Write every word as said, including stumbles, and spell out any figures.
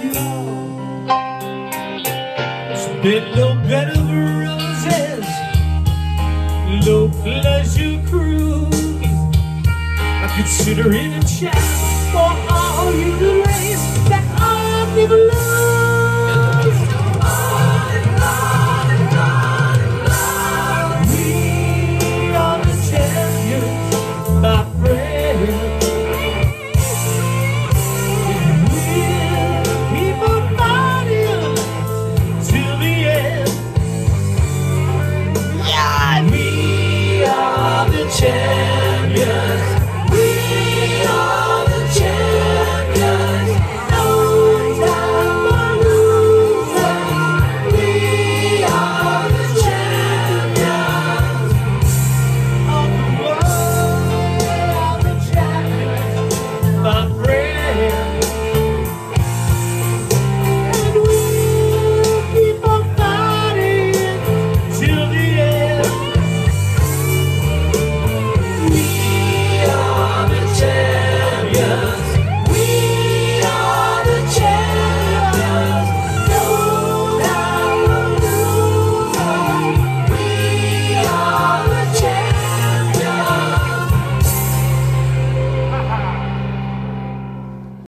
y'all. Spit no bed of roses, low pleasure cruise. I consider it a chance for all you ladies that I've never loved.